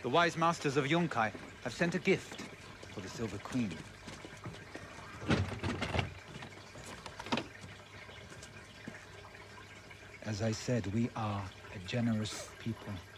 The wise masters of Yunkai have sent a gift for the Silver Queen. As I said, we are a generous people.